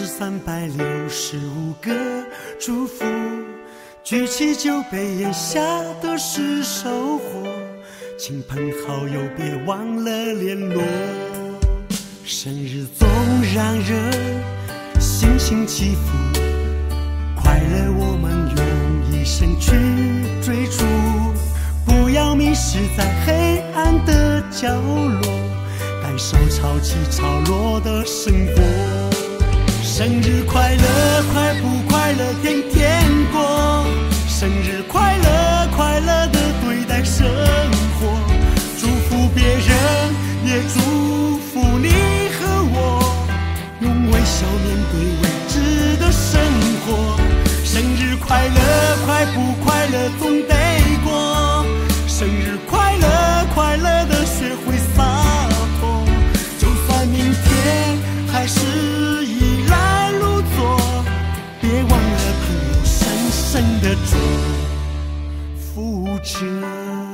是365个祝福，举起酒杯咽下的是收获，亲朋好友别忘了联络。生日总让人心情起伏，快乐我们用一生去追逐，不要迷失在黑暗的角落，感受潮起潮落的生活。生日快乐，快不快乐天天过，生日快乐，快乐的对待生活，祝福别人也祝福你和我，用微笑面对未知的生活。生日快乐，快不快乐总得过，生日快乐，快乐的学会洒脱，就算明天还是依然如昨，别忘了朋友深深的祝福着。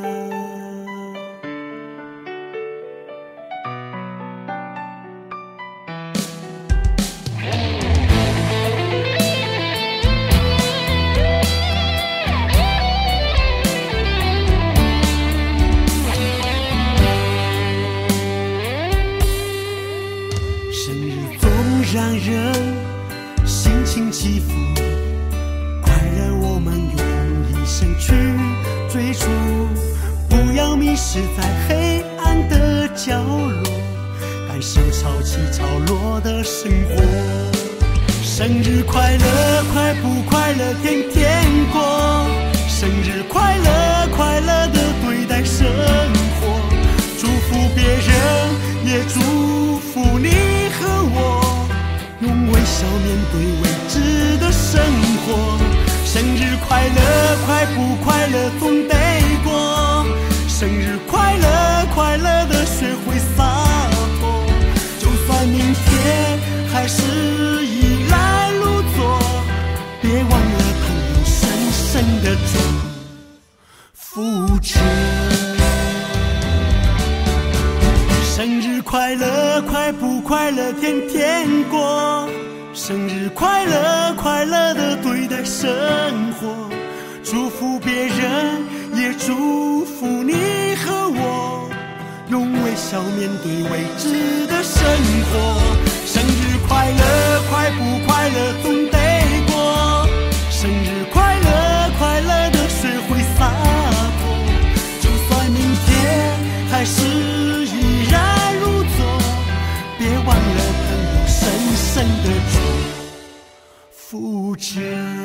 让人心情起伏，快乐我们用一生去追逐，不要迷失在黑暗的角落，感受潮起潮落的生活。生日快乐，快不快乐天天过，生日快乐，快乐的对待生活，祝福别人也祝福你和我，用微笑面对未知的生活。生日快乐，快不快乐总得过，生日快乐，快乐的学会洒脱，就算明天还是依然如昨，别忘了朋友深深的祝福着。生日快乐，快不快乐天天过，生日快乐，快乐的对待生活，祝福别人也祝福你和我，用微笑面对未知的生活。生日快乐，快不快乐总得过，生日快乐，快乐的学会洒脱，就算明天还是依然如昨，别忘了朋友深深的祝福着，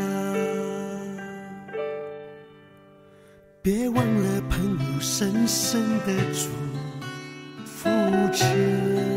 别忘了朋友深深的祝福着。